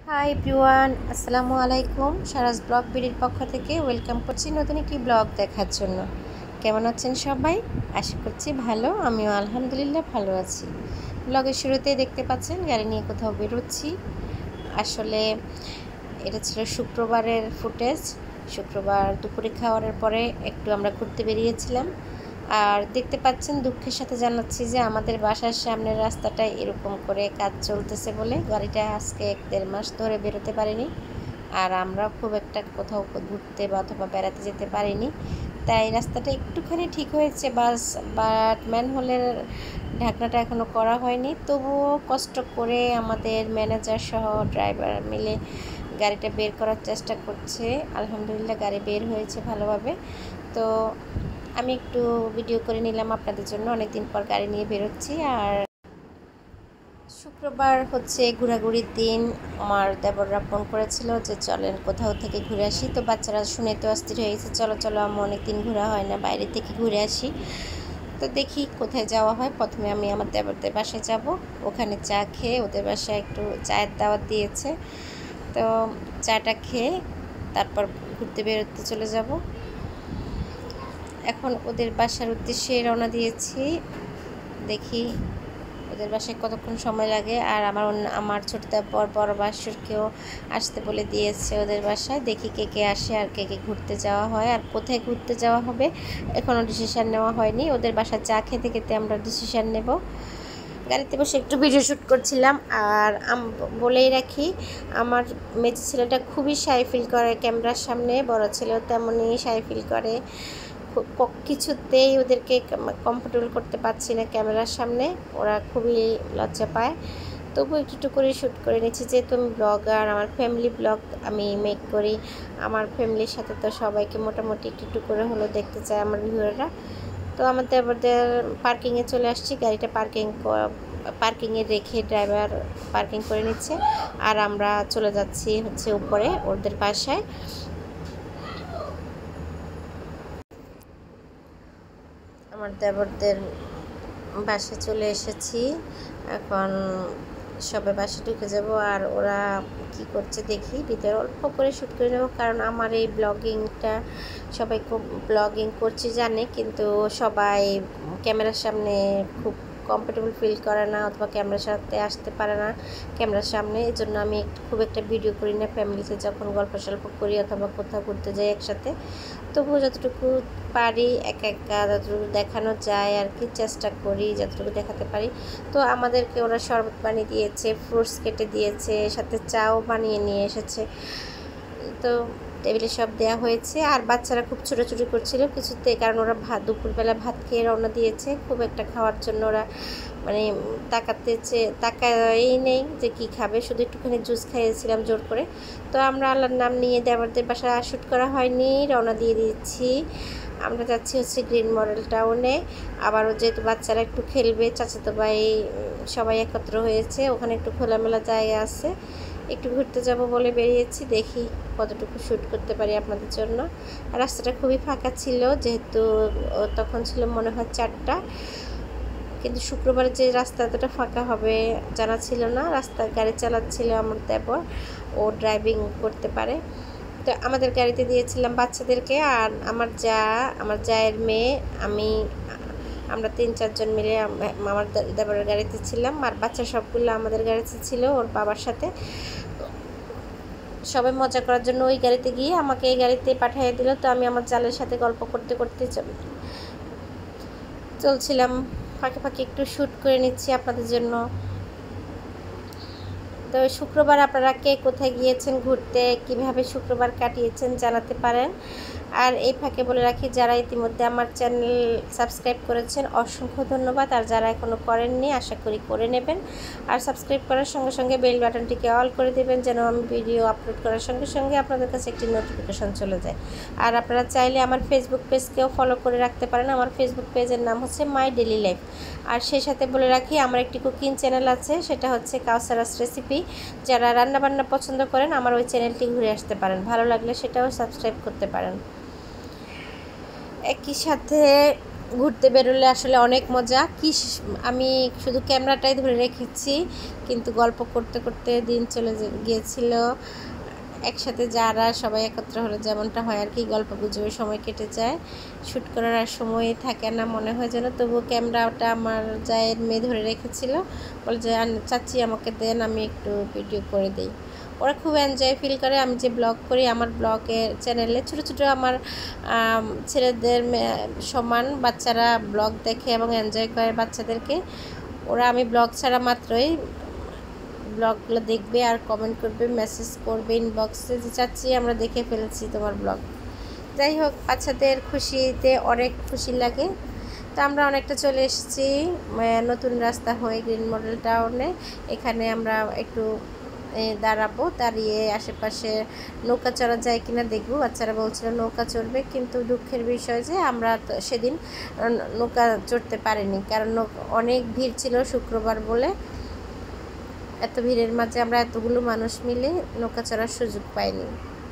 Hi everyone, আসসালামু আলাইকুম। Swaraj blog বিডির পক্ষ থেকে ওয়েলকাম করছি নতুন একটি ব্লগ দেখার জন্য। কেমন আছেন সবাই? আশা করছি ভালো। আমিও আলহামদুলিল্লাহ ভালো আছি। ব্লগের শুরুতেই দেখতে পাচ্ছেন গাড়ি নিয়ে কোথাও বেরোচ্ছি। আসলে এটা ছিল শুক্রবারের ফুটেজ। শুক্রবার দুপুরে খাওয়ার পরে একটু আমরা ঘুরতে বেরিয়েছিলাম। আর দেখতে পাচ্ছেন দুঃখের সাথে জানাচ্ছি যে আমাদের বাসার সামনের রাস্তাটায় এরকম করে কাজ চলতেছে বলে গাড়িটা আজকে 1-1.5 মাস ধরে বেরোতে পারিনি। আর আমরা খুব একটা কোথাও ঘুরতে বা অথবা বেড়াতে যেতে পারিনি, তাই রাস্তাটা একটুখানি ঠিক হয়েছে বাট ম্যানহোলের ঢাকনাটা এখনও করা হয়নি। তবুও কষ্ট করে আমাদের ম্যানেজার সহ ড্রাইভার মিলে গাড়িটা বের করার চেষ্টা করছে। আলহামদুলিল্লাহ গাড়ি বের হয়েছে ভালোভাবে। তো আমি একটু ভিডিও করে নিলাম আপনাদের জন্য। অনেকদিন পর গাড়ি নিয়ে বেরোচ্ছি। আর শুক্রবার হচ্ছে ঘোরাঘুরির দিন। আমার দেবররা ফোন করেছিল যে চলেন কোথাও থেকে ঘুরে আসি। তো বাচ্চারা শুনে তো অস্থির হয়ে গেছে, চলো চলো আমার অনেকদিন ঘোরা হয় না, বাইরে থেকে ঘুরে আসি। তো দেখি কোথায় যাওয়া হয়। প্রথমে আমি আমার দেবরদের বাসায় যাব, ওখানে চা খেয়ে, ওদের বাসায় একটু চায়ের দাওয়াত দিয়েছে, তো চাটা খেয়ে তারপর ঘুরতে বেরোতে চলে যাব। এখন ওদের বাসার উদ্দেশ্যে রওনা দিয়েছি। দেখি ওদের বাসায় কতক্ষণ সময় লাগে। আর আমার ছোট বড় বাসুরকেও আসতে বলে দিয়েছে ওদের বাসায়। দেখি কে কে আসে আর কে কে ঘুরতে যাওয়া হয় আর কোথায় ঘুরতে যাওয়া হবে এখনও ডিসিশান নেওয়া হয়নি। ওদের বাসায় চা খেতে খেতে আমরা ডিসিশান নেব। গাড়িতে বসে একটু ভিডিও শ্যুট করছিলাম। আর বলেই রাখি, আমার মেয়ে ছেলেটা খুবই শাই ফিল করে ক্যামেরার সামনে, বড় ছেলেও তেমনই শাই ফিল করে। কিছুতেই ওদেরকে কমফোর্টেবল করতে পারছি না ক্যামেরার সামনে, ওরা খুবই লজ্জা পায়। তবু একটু করে শ্যুট করে নিচ্ছি, যেহেতু আমি ব্লগার, আমার ফ্যামিলি ব্লগ আমি মেক করি। আমার ফ্যামিলির সাথে তো সবাইকে মোটামুটি একটু করে হলেও দেখতে চায় আমার ভিউয়াররা। তো আমাদের পার্কিংয়ে চলে আসছি। গাড়িটা পার্কিংয়ে রেখে ড্রাইভার পার্কিং করে নিচ্ছে। আর আমরা চলে যাচ্ছি হচ্ছে উপরে ওদের বাসায়। আমার দেবরদের বাসে চলে এসেছি। এখন সবাই বাসে ঢুকে যাব। আর ওরা কি করছে দেখি, ভিতরে অল্প করে শ্যুট করে নেব, কারণ আমার এই ব্লগিংটা সবাই খুব ব্লগিং করছি জানে, কিন্তু সবাই ক্যামেরার সামনে খুব কমফোর্টেবল ফিল করে না অথবা ক্যামেরার সাথে আসতে পারে না ক্যামেরার সামনে। এই জন্য আমি খুব একটা ভিডিও করি না ফ্যামিলিতে যখন গল্প সল্প করি অথবা কোথাও ঘুরতে যাই একসাথে। তবুও যতটুকু পারি একা যতটুকু দেখানো যায় আর কি চেষ্টা করি, যতটুকু দেখাতে পারি। তো আমাদেরকে ওরা শরবত বানিয়ে দিয়েছে, ফ্রুটস কেটে দিয়েছে, সাথে চাও বানিয়ে নিয়ে এসেছে। তো টেবিলে সব দেওয়া হয়েছে। আর বাচ্চারা খুব ছোটাছুটি করছিল কিছুতে, কারণ ওরা দুপুরবেলা ভাত খেয়ে রওনা দিয়েছে। খুব একটা খাওয়ার জন্য ওরা মানে তাকাই নেই যে কি খাবে, শুধু একটুখানি জুস খাইয়েছিলাম জোর করে। তো আমরা আল্লাহর নাম নিয়ে দেবরদের বাসায় শ্যুট করা হয়নি, রওনা দিয়ে দিচ্ছি। আমরা যাচ্ছি হচ্ছে গ্রিন মডেল টাউনে। আবারও যেহেতু বাচ্চারা একটু খেলবে, চাচাতো ভাই সবাই একত্র হয়েছে, ওখানে একটু খোলামেলা জায়গা আছে, একটু ঘুরতে যাব বলে বেরিয়েছি। দেখি কতটুকু শ্যুট করতে পারি আপনাদের জন্য। রাস্তাটা খুবই ফাঁকা ছিল, যেহেতু তখন ছিল মনে হয় 4টা, কিন্তু শুক্রবারে যে রাস্তা এতটা ফাঁকা হবে জানা ছিল না। রাস্তায় গাড়ি চালাচ্ছিল আমার দেবর, ও ড্রাইভিং করতে পারে। তো আমাদের গাড়িতে দিয়েছিলাম বাচ্চাদেরকে। আর আমার জায়ের মেয়ে, আমরা 3-4 জন মিলে আমার দেবরের গাড়িতে ছিলাম। আর বাচ্চা সবগুলো আমাদের গাড়িতে ছিল ওর বাবার সাথে। সবাই মজা করার জন্য ওই গাড়িতে গিয়ে আমাকে এই গাড়িতে পাঠিয়ে দিল। তো আমি আমার জালের সাথে গল্প করতে করতে চলছিলাম, ফাঁকে ফাঁকে একটু শ্যুট করে নিচ্ছি আপনাদের জন্য। তো শুক্রবার আপনারা কে কোথায় গিয়েছেন ঘুরতে, কিভাবে শুক্রবার কাটিয়েছেন জানাতে পারেন। আর এই ফাঁকে বলে রাখি, যারা ইতিমধ্যে আমার চ্যানেল সাবস্ক্রাইব করেছেন অসংখ্য ধন্যবাদ। আর যারা এখনও করেননি আশা করি করে নেবেন। আর সাবস্ক্রাইব করার সঙ্গে সঙ্গে বেল বাটনটিকে অল করে দেবেন, যেন আমি ভিডিও আপলোড করার সঙ্গে সঙ্গে আপনাদের কাছে একটি নোটিফিকেশন চলে যায়। আর আপনারা চাইলে আমার ফেসবুক পেজকেও ফলো করে রাখতে পারেন। আমার ফেসবুক পেজের নাম হচ্ছে মাই ডেলি লাইফ। আর সেই সাথে বলে রাখি, আমার একটি কুকিং চ্যানেল আছে, সেটা হচ্ছে কাউসারাস রেসিপি। যারা রান্নাবান্না পছন্দ করেন আমার ওই চ্যানেলটি ঘুরে আসতে পারেন, ভালো লাগলে সেটাও সাবস্ক্রাইব করতে পারেন। একই সাথে ঘুরতে বেরোলে আসলে অনেক মজা আমি শুধু ক্যামেরাটাই ধরে রেখেছি, কিন্তু গল্প করতে করতে দিন চলে গিয়েছিল। একসাথে যারা সবাই একত্র হলে যেমনটা হয় আর কি, গল্প গুজবে সময় কেটে যায়, শ্যুট করার আর সময় থাকে না মনে হয় যেন। তবুও ক্যামেরাটা আমার জায়ের মেয়ে ধরে রেখেছিল, বলে যে চাচি আমাকে দেন, আমি একটু ভিডিও করে দিই। ওরা খুব এনজয় ফিল করে। আমি যে ব্লগ করি, আমার ব্লগের চ্যানেলে ছোটো ছোটো আমার ছেলেদের সমান বাচ্চারা ব্লগ দেখে এবং এনজয় করে বাচ্চাদেরকে। ওরা আমি ব্লগ ছাড়া মাত্রই ব্লগগুলো দেখবে আর কমেন্ট করবে, মেসেজ করবে ইনবক্সে যে চাচ্ছি আমরা দেখে ফেলেছি তোমার ব্লগ। যাই হোক, বাচ্চাদের খুশিতে অনেক খুশি লাগে। তো আমরা অনেকটা চলে এসেছি নতুন রাস্তা হয়ে গ্রিন মডেল টাউনে। এখানে আমরা একটু দাঁড়াবো, দাঁড়িয়ে আশেপাশে নৌকা চড়া যায় কিনা দেখবো। বাচ্চারা বলছিল নৌকা চড়বে, কিন্তু দুঃখের বিষয় যে আমরা তো সেদিন নৌকা চড়তে পারিনি, কারণ অনেক ভিড় ছিল শুক্রবার বলে। এত ভিড়ের মাঝে আমরা এতগুলো মানুষ মিলে নৌকা চড়ার সুযোগ পাইনি।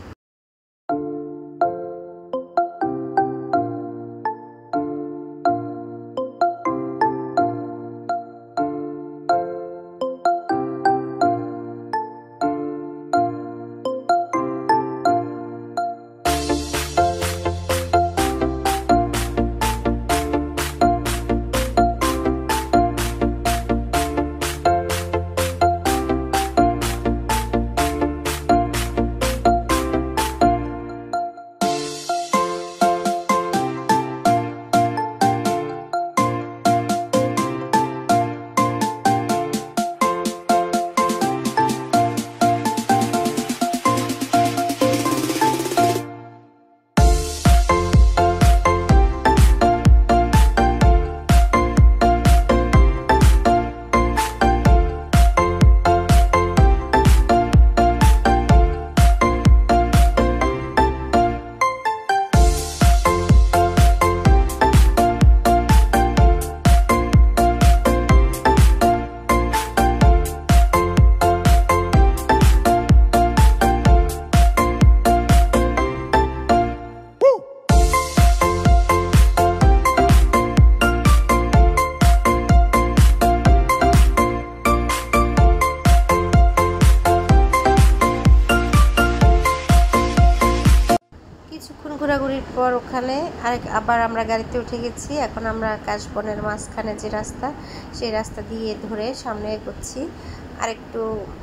ঘোরাঘুরির পর ওখানে আবার আমরা গাড়িতে উঠে গেছি। এখন আমরা কাশবনের মাঝখানে যে রাস্তা, সেই রাস্তা দিয়ে ধরে সামনে এগোচ্ছি। আর একটু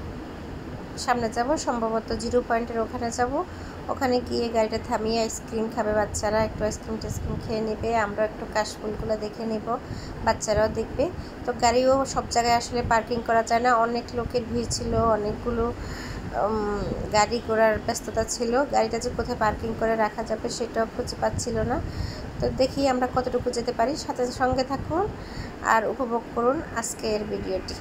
সামনে যাব, সম্ভবত 0 পয়েন্টের ওখানে যাব। ওখানে গিয়ে গাড়িটা থামিয়ে আইসক্রিম খাবে বাচ্চারা, একটু আইসক্রিম টেস্ক্রিম খেয়ে নেবে, আমরা একটু কাশফুলগুলো দেখে নেব, বাচ্চারাও দেখবে। তো গাড়িও সব জায়গায় আসলে পার্কিং করা যায় না, অনেক লোকের ভিড় ছিল, অনেকগুলো গাড়ি ঘোড়ার ব্যস্ততা ছিল। গাড়িটা যে কোথায় পার্কিং করে রাখা যাবে সেটাও খুঁজে পাচ্ছিল না। তো দেখি আমরা কতটুকু যেতে পারি। সঙ্গে থাকুন আর উপভোগ করুন আজকের ভিডিওটি।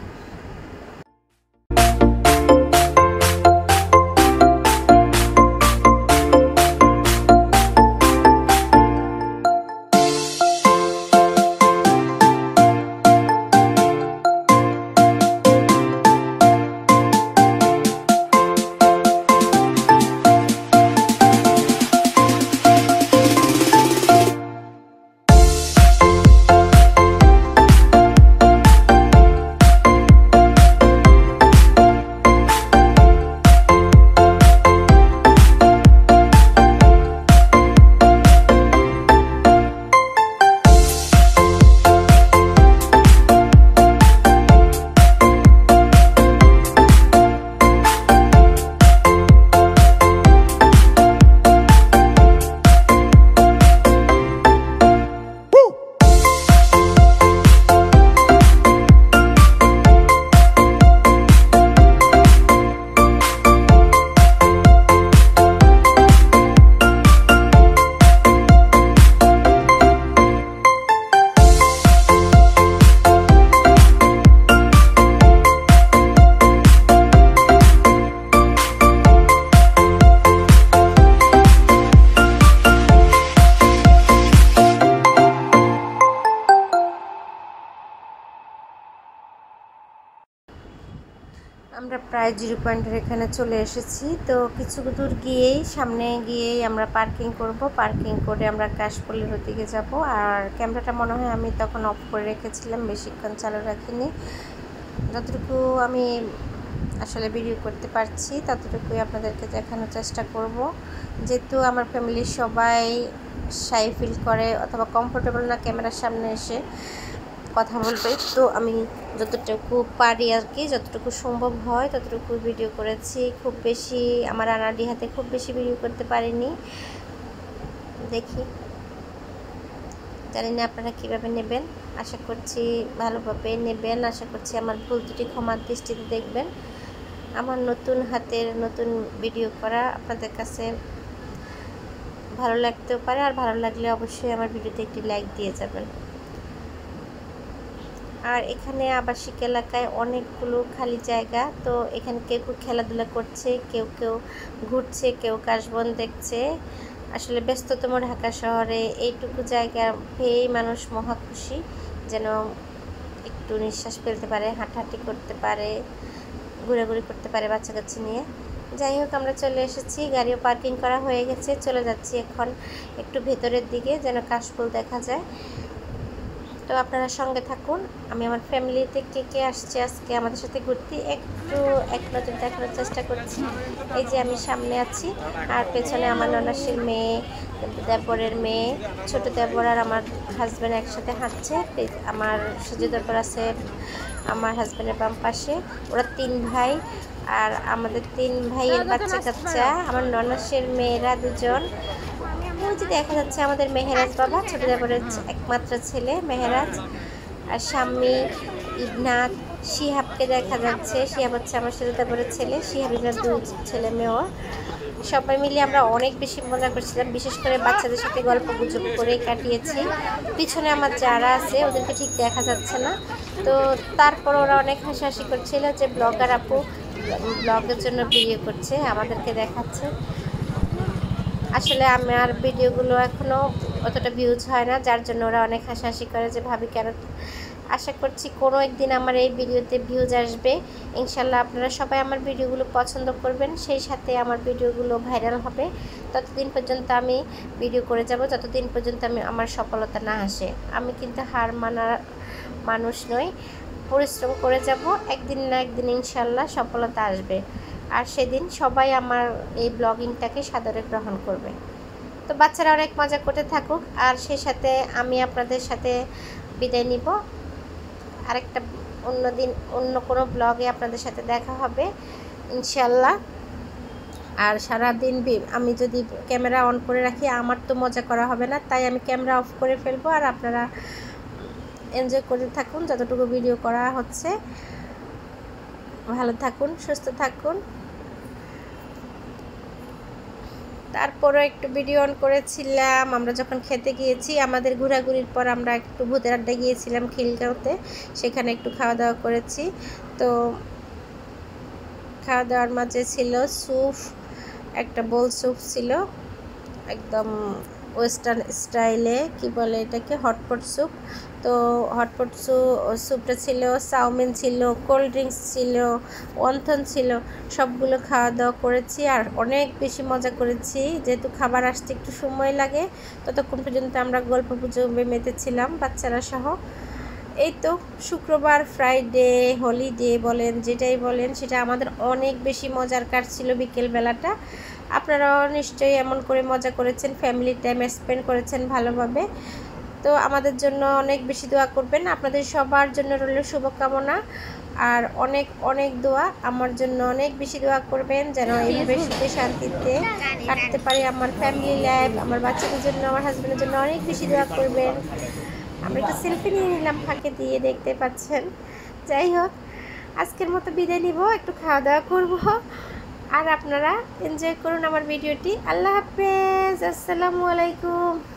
প্রায় 0 পয়েন্টের এখানে চলে এসেছি। তো কিছু দূর গিয়েই সামনে গিয়েই আমরা পার্কিং করব। পার্কিং করে আমরা কাশফুলের ওদিকে যাব। আর ক্যামেরাটা মনে হয় আমি তখন অফ করে রেখেছিলাম, বেশিক্ষণ চালু রাখিনি। যতটুকু আমি আসলে ভিডিও করতে পারছি ততটুকুই আপনাদেরকে দেখানোর চেষ্টা করব। যেহেতু আমার ফ্যামিলির সবাই শাই ফিল করে অথবা কমফোর্টেবল না ক্যামেরার সামনে এসে কথা বলবে, তো আমি যতটুকু পারি আর কি, যতটুকু সম্ভব হয় ততটুকু ভিডিও করেছি। খুব বেশি আমার আনাড়ি হাতে খুব বেশি ভিডিও করতে পারিনি। দেখি, জানি না আপনারা কীভাবে নেবেন, আশা করছি ভালোভাবে নেবেন। আশা করছি আমার ভুল ত্রুটি ক্ষমার দৃষ্টিতে দেখবেন। আমার নতুন হাতের নতুন ভিডিও করা আপনাদের কাছে ভালো লাগতেও পারে, আর ভালো লাগলে অবশ্যই আমার ভিডিওতে একটি লাইক দিয়ে যাবেন। আর এখানে আবাসিক এলাকায় অনেকগুলো খালি জায়গা, তো এখানে কেউ কেউ খেলাধুলা করছে, কেউ কেউ ঘুরছে, কেউ কাশবন দেখছে। আসলে ব্যস্ততম ঢাকা শহরে এইটুকু জায়গা পেয়েই মানুষ মহা খুশি, যেন একটু নিঃশ্বাস ফেলতে পারে, হাঁটাহাঁটি করতে পারে, ঘোরাঘুরি করতে পারে বাচ্চা কাচ্চা নিয়ে। যাই হোক, আমরা চলে এসেছি, গাড়িও পার্কিং করা হয়ে গেছে। চলে যাচ্ছি এখন একটু ভেতরের দিকে, যেন কাশফুল দেখা যায়। তো আপনারা সঙ্গে থাকুন। আমি আমার ফ্যামিলিতে কে কে আসছে আজকে আমাদের সাথে ঘুরতে একটু এক নজর দেখানোর চেষ্টা করছি। এই যে আমি সামনে আছি, আর পেছনে আমার ননাসির মেয়ে, দেবরের মেয়ে, ছোট দেবর আর আমার হাজব্যান্ড একসাথে হাঁটছে। আমার সুজি দেবর আছে আমার হাজব্যান্ডের বাম পাশে। ওরা 3 ভাই, আর আমাদের 3 ভাইয়ের বাচ্চা কাচ্চা। আমার ননাসের মেয়েরা 2জন। ওই যে দেখা যাচ্ছে আমাদের মেহেরাজ বাবা, ছোট দেবরের একমাত্র ছেলে মেহেরাজ, আর স্বামী ইবনাথ, শিহাবকে দেখা যাচ্ছে। শিহাব হচ্ছে আমার ছোট দেবরের ছেলে, শিহাব ইবনাথ 2 ছেলে মেয়ে ওর। সবাই মিলে আমরা অনেক বেশি মজা করছিলাম, বিশেষ করে বাচ্চাদের সাথে গল্প গুজব করে কাটিয়েছি। পিছনে আমার যারা আছে ওদেরকে ঠিক দেখা যাচ্ছে না, তো তারপর ওরা অনেক হাসাহাসি করছিল যে ব্লগার আপু ব্লগের জন্য ভিডিও করছে, আমাদেরকে দেখাচ্ছে। আসলে আমার ভিডিওগুলো এখনও অতটা ভিউজ হয় না, যার জন্য ওরা অনেক হাসাহাসি করে যে ভাবি কেন। আশা করছি কোনো একদিন আমার এই ভিডিওতে ভিউজ আসবে ইনশাল্লাহ। আপনারা সবাই আমার ভিডিওগুলো পছন্দ করবেন, সেই সাথে আমার ভিডিওগুলো ভাইরাল হবে। ততদিন পর্যন্ত আমি ভিডিও করে যাব, যতদিন পর্যন্ত আমার সফলতা না আসে। আমি কিন্তু হার মানার মানুষ নই, পরিশ্রম করে যাব, একদিন না একদিন ইনশাল্লাহ সফলতা আসবে। আর সেদিন সবাই আমার এই ব্লগিংটাকে সাদরে গ্রহণ করবে। তো বাচ্চারা অনেক মজা করতে থাকুক, আর সেই সাথে আমি আপনাদের সাথে বিদায় নিব। আরেকটা অন্য দিন অন্য কোনো ব্লগে আপনাদের সাথে দেখা হবে ইনশাল্লাহ। আর সারাদিন আমি যদি ক্যামেরা অন করে রাখি আমার তো মজা করা হবে না, তাই আমি ক্যামেরা অফ করে ফেলবো। আর আপনারা এনজয় করতে থাকুন যতটুকু ভিডিও করা হচ্ছে। ভালো থাকুন, সুস্থ থাকুন। তারপরও একটু ভিডিও অন করেছিলাম আমরা যখন খেতে গিয়েছি। আমাদের ঘোরাঘুরির পর আমরা একটু ভূতের আড্ডা গিয়েছিলাম খিলগাঁওতে, সেখানে একটু খাওয়া দাওয়া করেছি। তো খাওয়া দাওয়ার মাঝে ছিল স্যুপ, একটা বোল স্যুপ ছিল একদম ওয়েস্টার্ন স্টাইলে, কি বলে এটাকে, হটপট স্যুপ। তো হটপট স্যুপটা ছিল, চাউমিন ছিল, কোল্ড ড্রিঙ্কস ছিল, অন্থন ছিল, সবগুলো খাওয়া দাওয়া করেছি। আর অনেক বেশি মজা করেছি, যেহেতু খাবার আসতে একটু সময় লাগে, ততক্ষণ পর্যন্ত আমরা গল্প গুজবে মেতেছিলাম বাচ্চারা সহ। এই তো শুক্রবার, ফ্রাইডে, হলিডে বলেন, যেটাই বলেন, সেটা আমাদের অনেক বেশি মজার কাটছিল বিকেলবেলাটা। আপনারাও নিশ্চয়ই এমন করে মজা করেছেন, ফ্যামিলি টাইম স্পেন্ড করেছেন ভালোভাবে। তো আমাদের জন্য অনেক বেশি দোয়া করবেন, আপনাদের সবার জন্য রইল শুভকামনা। আর অনেক অনেক দোয়া আমার জন্য, অনেক বেশি দোয়া করবেন যেন এইভাবে সুখে শান্তিতে কাটতে পারি আমার ফ্যামিলি লাইফ। আমার বাচ্চাদের জন্য, আমার হাজব্যান্ডের জন্য অনেক বেশি দোয়া করবেন। আমরা একটু সেলফি নিয়ে নিলাম ফাঁকে দিয়ে, দেখতে পাচ্ছেন। যাই হোক, আজকের মতো বিদায় নিব, একটু খাওয়া দাওয়া করব। আর আপনারা এনজয় করুন আমার ভিডিওটি। আল্লাহ হাফেজ, আসসালামু আলাইকুম।